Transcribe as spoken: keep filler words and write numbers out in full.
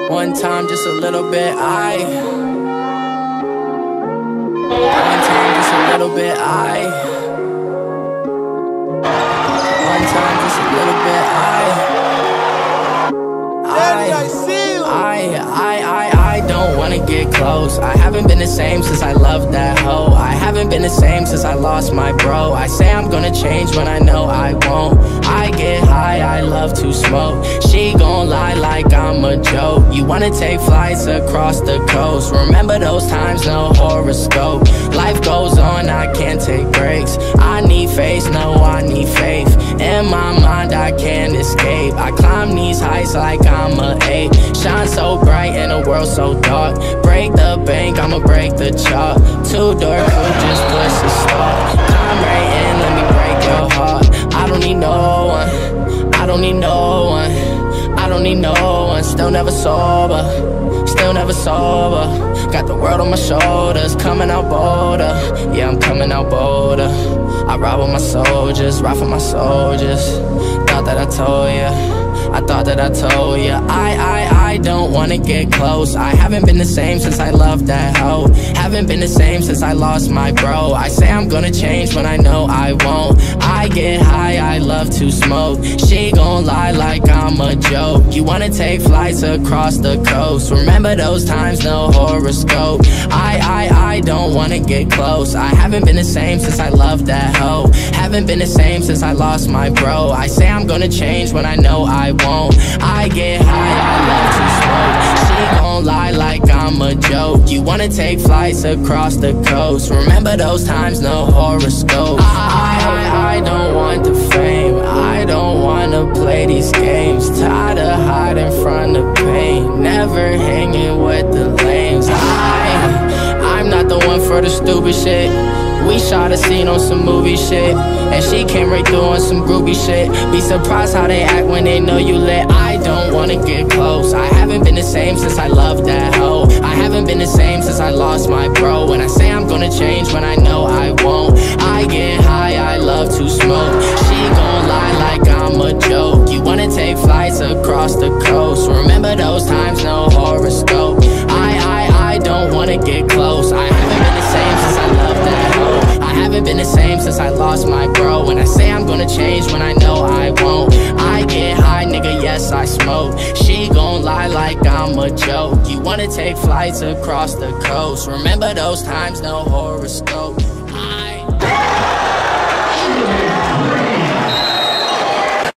One time, just a little bit, I One time, just a little bit, I One time, just a little bit, I Daddy, I see you. I, I, I, I don't wanna get close. I haven't been the same since I loved that hoe. I haven't been the same since I lost my bro. I say I'm gonna change when I know I won't. I get high, I love to smoke. She gon' lie like I'm a joke. You wanna take flights across the coast. Remember those times, no horoscope. Life goes on, I can't take breaks. I need faith, no, I need faith. In my mind, I can't escape. I climb these heights like I'm a ape. Shine so bright in a world so dark. Break the bank, I'ma break the chalk. Two-door coupe, just push the start. Climb right in, let me break your heart. I don't need no one, I don't need no one, I don't need no one. Still never sober, still never sober. Got the world on my shoulders, coming out bolder. Yeah, I'm coming out bolder. I ride with my soldiers, ride for my soldiers. Thought that I told ya, I thought that I told ya. I, I, I don't wanna get close. I haven't been the same since I loved that hoe. Haven't been the same since I lost my bro. I say I'm gonna change when I know I won't. I get high, I love to smoke. She gon' lie like I'm a joke. You wanna take flights across the coast. Remember those times, no horoscope. I, I, I don't wanna get close. I haven't been the same since I loved that hoe. Haven't been the same since I lost my bro. I say I'm gonna change when I know I won't. I get high, I love to smoke. She gon' lie like I'm a joke. You wanna take flights across the coast. Remember those times, no horoscope. I, I, I don't want the fame. I don't wanna play these games. Tired of hiding from the pain. Never hanging with the lames. I, I'm not the one for the stupid shit. We shot a scene on some movie shit, and she came right through on some groovy shit. Be surprised how they act when they know you lit. I don't wanna get close. I haven't been the same since I loved that hoe. I haven't been the same since I lost my bro. When I say I'm gonna change when I know I won't. I get high, I love to smoke. She gon' lie like I'm a joke. You wanna take flights across the coast. Remember those times, no horoscope. I, I, I don't wanna get close. I haven't been the same since I loved that hoe. I haven't been the same since I lost my bro. When I say I'm gonna change when I know I won't. I get high, nigga, yes, I smoke. She gon' lie like I'm a joke. You wanna take flights across the coast. Remember those times, no horoscope. I